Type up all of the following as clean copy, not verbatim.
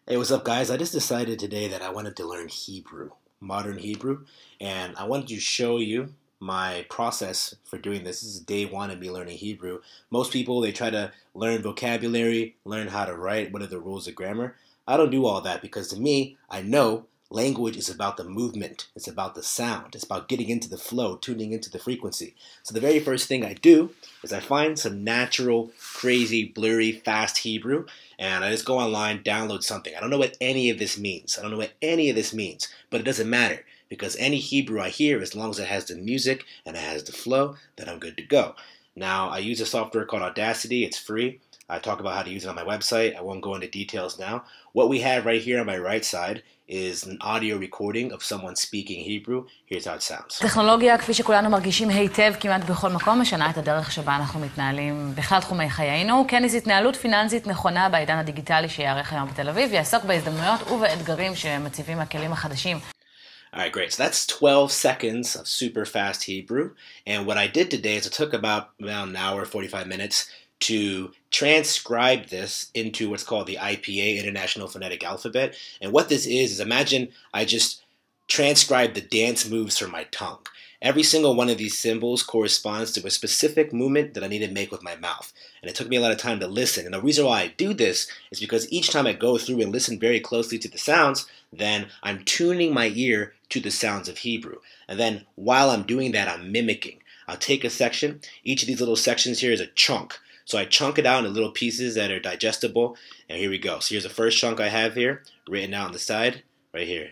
Hey, what's up, guys? I just decided today that I wanted to learn Hebrew, modern Hebrew, and I wanted to show you my process for doing this. This is day one of me learning Hebrew. Most people, they try to learn vocabulary, learn how to write, what are the rules of grammar. I don't do all that because to me, I know language is about the movement. It's about the sound. It's about getting into the flow, tuning into the frequency. So the very first thing I do is I find some natural, crazy, blurry, fast Hebrew, and I just go online, download something. I don't know what any of this means. I don't know what any of this means, but it doesn't matter because any Hebrew I hear, as long as it has the music and it has the flow, then I'm good to go. Now, I use a software called Audacity. It's free. I talk about how to use it on my website. I won't go into details now. What we have right here on my right side is an audio recording of someone speaking Hebrew. Here's how it sounds. טכנולוגיה, כפי שכולנו מרגישים היטב כמעט בכל מקום, משנה את הדרך שבה אנחנו מתנהלים בכלל תחומי חיינו. כנס התנהלות פיננסית נכונה בעידן הדיגיטלי שיערך היום בתל אביב, יעסוק בהזדמנויות ובאתגרים שמציבים הכלים החדשים. Alright, great. So that's 12 seconds of super fast Hebrew. And what I did today is I took about an hour, 45 minutes to transcribe this into what's called the IPA, International Phonetic Alphabet. And what this is imagine I just transcribe the dance moves from my tongue. Every single one of these symbols corresponds to a specific movement that I need to make with my mouth. And it took me a lot of time to listen. And the reason why I do this is because each time I go through and listen very closely to the sounds, then I'm tuning my ear to the sounds of Hebrew. And then while I'm doing that, I'm mimicking. I'll take a section. Each of these little sections here is a chunk. So I chunk it out into little pieces that are digestible. And here we go. So here's the first chunk I have here, written out on the side, right here.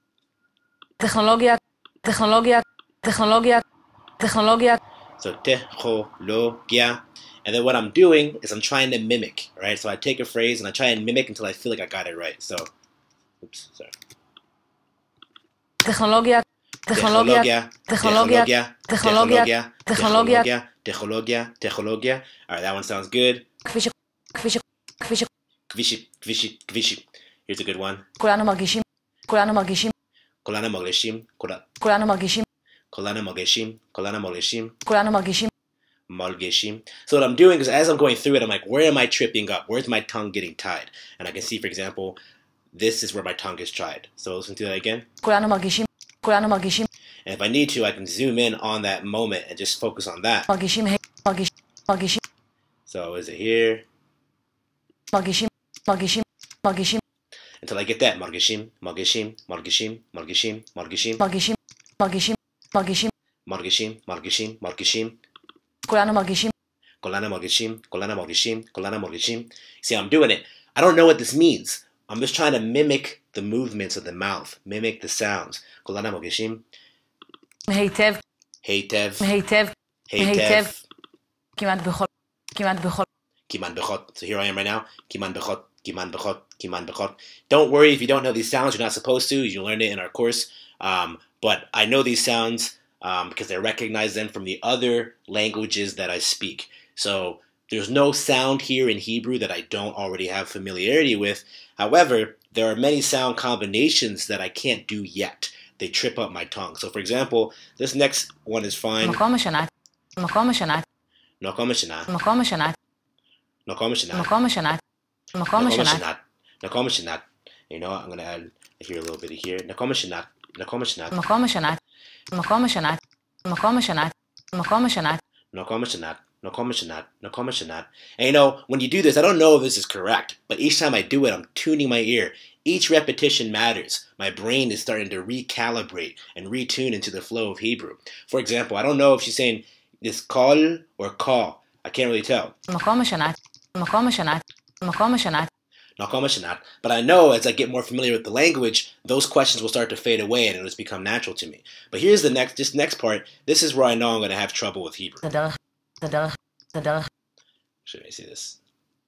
טכנולוגיה, טכנולוגיה, טכנולוגיה, טכנולוגיה. So technologia. And then what I'm doing is I'm trying to mimic, right? So I take a phrase and I try and mimic until I feel like I got it right. So, oops, sorry. טכנולוגיה, טכנולוגיה, טכנולוגיה, טכנולוגיה, טכנולוגיה, טכנולוגיה, טכנולוגיה. All right, that one sounds good. כביש, כביש, כביש. כבישי, כבישי, כבישי. Here's a good one. כולנו מרגישים, כולנו מרגישים, כולנו מרגישים, כולנו מרגישים, כולנו מרגישים, כולנו מרגישים, כולנו מרגישים. מרגישים. So what I'm doing is as I'm going through it, I'm like, where am I tripping up? Where's my tongue getting tied? And I can see, for example, this is where my tongue is tied. So listen to that again. כולנו מרגישים, כולנו מרגישים. And if I need to, I can zoom in on that moment and just focus on that. מרגישים, מרגישים, מרגישים. So is it here? מרגישים, מרגישים, מרגישים. Until I get that. מרגישים, מרגישים, מרגישים, מרגישים, מרגישים. מרגישים, מרגישים, מרגישים. מרגישים, מרגישים, מרגישים. כולנו מרגישים. כולנו מרגישים, כולנו מרגישים, כולנו מרגישים. See, I'm doing it. I don't know what this means. I'm just trying to mimic the movements of the mouth, mimic the sounds. כולנו מרגישים. היטב, היטב, היטב, היטב. כמעט בכל, כמעט בכל. כמעט בכל. So here I am right now. כמעט בכל, כמעט בכל, כמעט בכל. Don't worry if you don't know these sounds. You're not supposed to. You learned it in our course. But I know these sounds because I recognize them from the other languages that I speak. So there's no sound here in Hebrew that I don't already have familiarity with. However, there are many sound combinations that I can't do yet. They trip up my tongue. So for example, this next one is fine. מקום משנה, מקום משנה, מקום משנה, מקום משנה, מקום משנה, מקום משנה, מקום משנה. מקום משנה. You know what? I'm going to add here a little bit here. מקום משנה, מקום משנה, מקום משנה, מקום משנה, מקום משנה, מקום משנה. מקום משנה. And you know, when you do this, I don't know if this is correct, but each time I do it, I'm tuning my ear. Each repetition matters. My brain is starting to recalibrate and retune into the flow of Hebrew. For example, I don't know if she's saying this kol or call. I can't really tell. מקום משנה, מקום משנה, מקום משנה. But I know as I get more familiar with the language, those questions will start to fade away and it'll just become natural to me. But here's the next part. This is where I know I'm going to have trouble with Hebrew. תדרך, תדרך. Should I see this?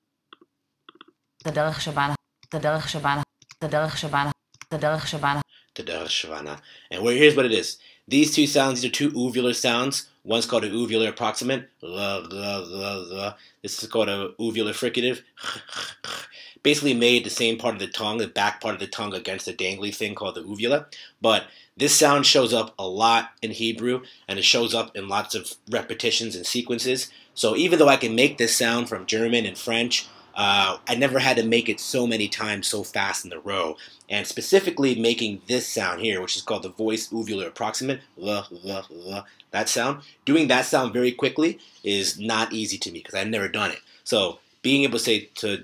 תדרך שבנה, תדרך שבנה, תדרך שבנה, תדרך שבנה. Tadar Shvana. And here's what it is. These two sounds, these are two uvular sounds. One's called an uvular approximant. This is called a uvular fricative. Basically made the same part of the tongue, the back part of the tongue against the dangly thing called the uvula. But this sound shows up a lot in Hebrew, and it shows up in lots of repetitions and sequences. So even though I can make this sound from German and French, I never had to make it so many times so fast in a row. And specifically making this sound here, which is called the voice uvular approximant, that sound, doing that sound very quickly is not easy to me because I've never done it. So being able to say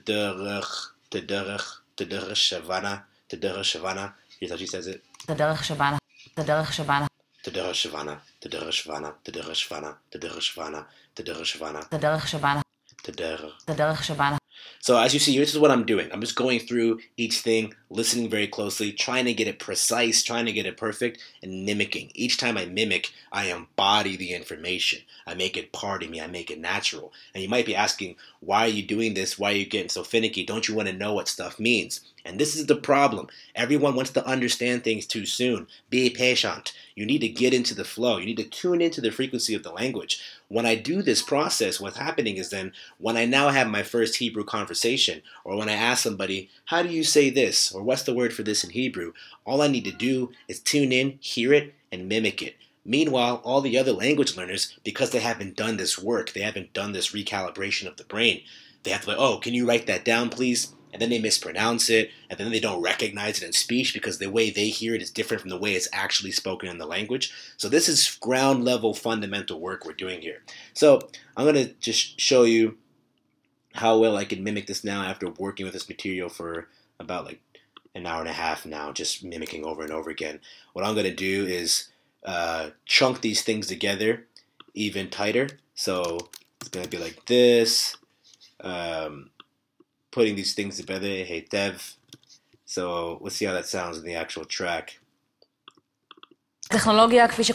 Shavana, here's how she says it. תדרך שבנה, תדרך שבנה, Tadara Shavana, Tadara Shavana, Tadara Shavana, Tadara Shavana, Tadara Shavana, תדרך שבנה, Tadara. תדרך שבנה. So as you see, this is what I'm doing. I'm just going through each thing, listening very closely, trying to get it precise, trying to get it perfect, and mimicking. Each time I mimic, I embody the information. I make it part of me. I make it natural. And you might be asking, why are you doing this? Why are you getting so finicky? Don't you want to know what stuff means? And this is the problem. Everyone wants to understand things too soon. Be patient. You need to get into the flow. You need to tune into the frequency of the language. When I do this process, what's happening is then when I now have my first Hebrew conversation, or when I ask somebody, how do you say this? Or what's the word for this in Hebrew? All I need to do is tune in, hear it, and mimic it. Meanwhile, all the other language learners, because they haven't done this work, they haven't done this recalibration of the brain, they have to like, oh, can you write that down, please? And then they mispronounce it, and then they don't recognize it in speech because the way they hear it is different from the way it's actually spoken in the language. So this is ground level fundamental work we're doing here. So I'm going to just show you how well I can mimic this now after working with this material for about like an hour and a half now, just mimicking over and over again. What I'm going to do is chunk these things together even tighter. So it's going to be like this. Putting these things together, היטב. So let's see how that sounds in the actual track. טכנולוגיה כפי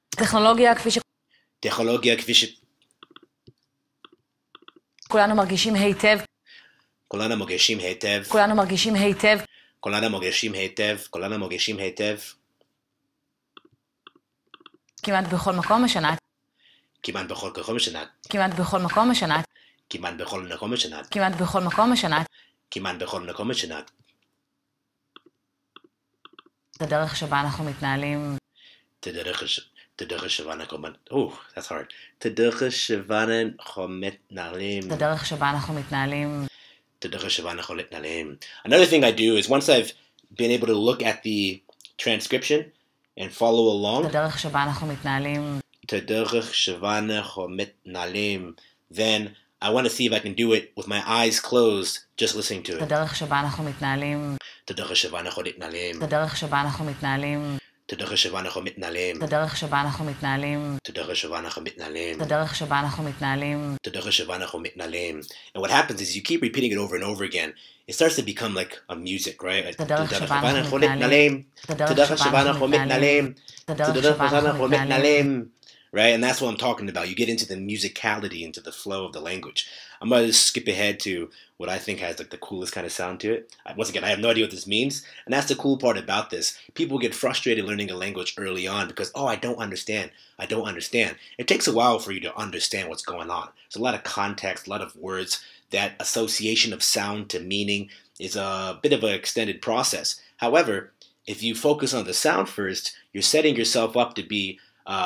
טכנולוגיה כפי ש... כולנו מרגישים היטב. כולנו מרגישים היטב. כולנו מרגישים היטב. כולנו מרגישים היטב. כולנו מרגישים היטב. כמעט בכל מקום השנה. כמעט בכל מקום השנה. כמעט בכל מקום השנה. כמעט בכל מקום השנה. כמעט בכל מקום השנה. כמעט בכל מקום השנה. את הדרך שבה אנחנו מתנהלים. תדרך שבה אנחנו... Oh, that's hard. תדרך שבה אנחנו מתנהלים. את הדרך שבה אנחנו מתנהלים. תדרך שבה אנחנו מתנהלים. Another thing I do is once I've been able to look at the transcription and follow along. את הדרך שבה אנחנו מתנהלים. תדרך שבה אנחנו מתנהלים. Then I want to see if I can do it with my eyes closed, just listening to it. את הדרך שבה אנחנו מתנהלים. תדרך שבה אנחנו מתנהלים. את הדרך שבה אנחנו מתנהלים. תדרך שבה אנחנו מתנהלים. את הדרך שבה אנחנו מתנהלים. תדרך שבה אנחנו מתנהלים. את הדרך שבה אנחנו מתנהלים. תדרך שבה אנחנו מתנהלים. And what happens is you keep repeating it over and over again. It starts to become like a music, right? את הדרך שבה אנחנו מתנהלים. את הדרך שבה אנחנו מתנהלים. את הדרך שבה אנחנו מתנהלים. Right? And that's what I'm talking about. You get into the musicality, into the flow of the language. I'm going to skip ahead to what I think has like the coolest kind of sound to it. Once again, I have no idea what this means. And that's the cool part about this. People get frustrated learning a language early on because, oh, I don't understand. I don't understand. It takes a while for you to understand what's going on. There's a lot of context, a lot of words. That association of sound to meaning is a bit of an extended process. However, if you focus on the sound first, you're setting yourself up to be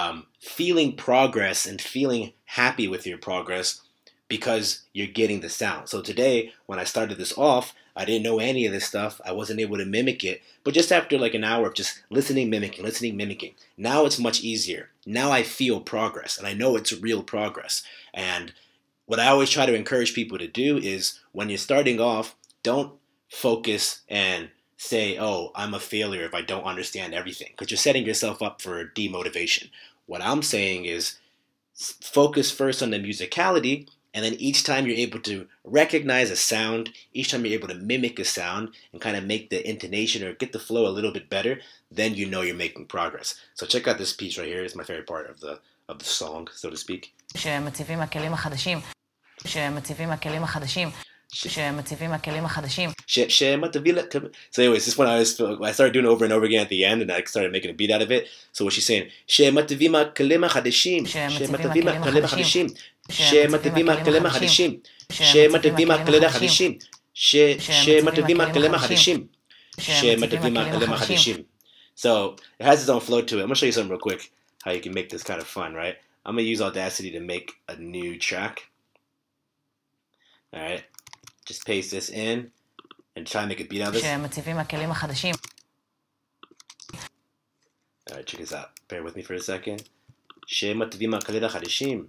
feeling progress and feeling happy with your progress because you're getting the sound. So today, when I started this off, I didn't know any of this stuff. I wasn't able to mimic it. But just after like an hour of just listening, mimicking, now it's much easier. Now I feel progress, and I know it's real progress. And what I always try to encourage people to do is when you're starting off, don't focus and say, oh, I'm a failure if I don't understand everything, because you're setting yourself up for demotivation. What I'm saying is focus first on the musicality, and then each time you're able to recognize a sound, each time you're able to mimic a sound and kind of make the intonation or get the flow a little bit better, then you know you're making progress. So check out this piece right here. It's my favorite part of the song, so to speak. שמציבים הכלים החדשים. שמציבים הכלים החדשים. שמציבים הכלים החדשים. So anyways, this one I started doing it over and over again at the end, and I started making a beat out of it. So what she's saying, שמציבים הכלים החדשים. שמציבים הכלים החדשים. שמציבים הכלים החדשים. שמציבים הכלים החדשים. שמציבים הכלים החדשים. שמציבים הכלים החדשים. So it has its own flow to it. I'm going to show you something real quick, how you can make this kind of fun, right? I'm going to use Audacity to make a new track. Alright. Just paste this in and try and make a beat out of this. שמציבים הכלים החדשים. Alright, check this out. Bear with me for a second. שמציבים הכלים החדשים.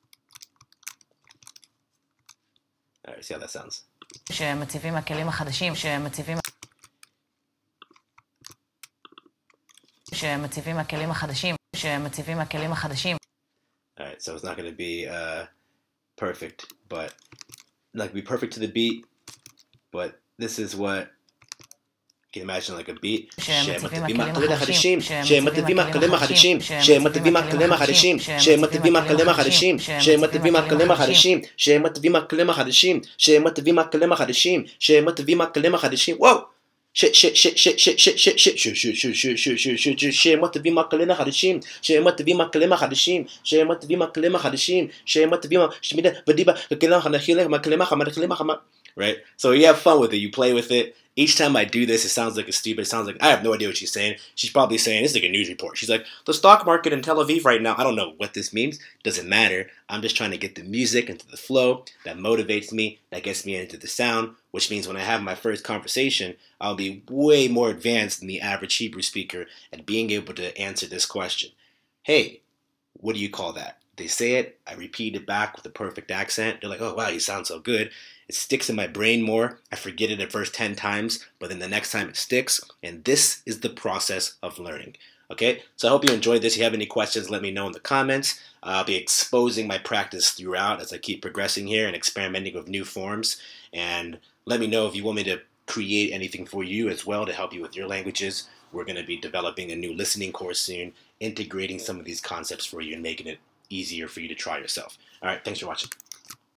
Alright, see how that sounds. שמציבים הכלים החדשים. שמציבים הכלים החדשים. שמציבים הכלים החדשים. Alright, so it's not going to be perfect, but not going to be perfect to the beat, but this is what you can imagine, like a beat. שמציבים הכלים החדשים. שמציבים הכלים החדשים. שמציבים הכלים החדשים. שמציבים הכלים החדשים. שמציבים הכלים החדשים. שמציבים הכלים החדשים. שמציבים הכלים החדשים. שמציבים הכלים החדשים. וואו! שמציבים הכלים החדשים, שמציבים הכלים החדשים, שמציבים הכלים החדשים, שמציבים right? So you have fun with it, you play with it. Each time I do this, it sounds like it's stupid. It sounds like I have no idea what she's saying. She's probably saying, it's like a news report. She's like, the stock market in Tel Aviv right now. I don't know what this means. Doesn't matter. I'm just trying to get the music into the flow that motivates me, that gets me into the sound, which means when I have my first conversation, I'll be way more advanced than the average Hebrew speaker at being able to answer this question. Hey, what do you call that? They say it, I repeat it back with a perfect accent. They're like, oh, wow, you sound so good. It sticks in my brain more. I forget it at first 10 times, but then the next time it sticks. And this is the process of learning. Okay, so I hope you enjoyed this. If you have any questions, let me know in the comments. I'll be exposing my practice throughout as I keep progressing here and experimenting with new forms. And let me know if you want me to create anything for you as well to help you with your languages. We're going to be developing a new listening course soon, integrating some of these concepts for you and making it easier for you to try yourself. All right, thanks for watching.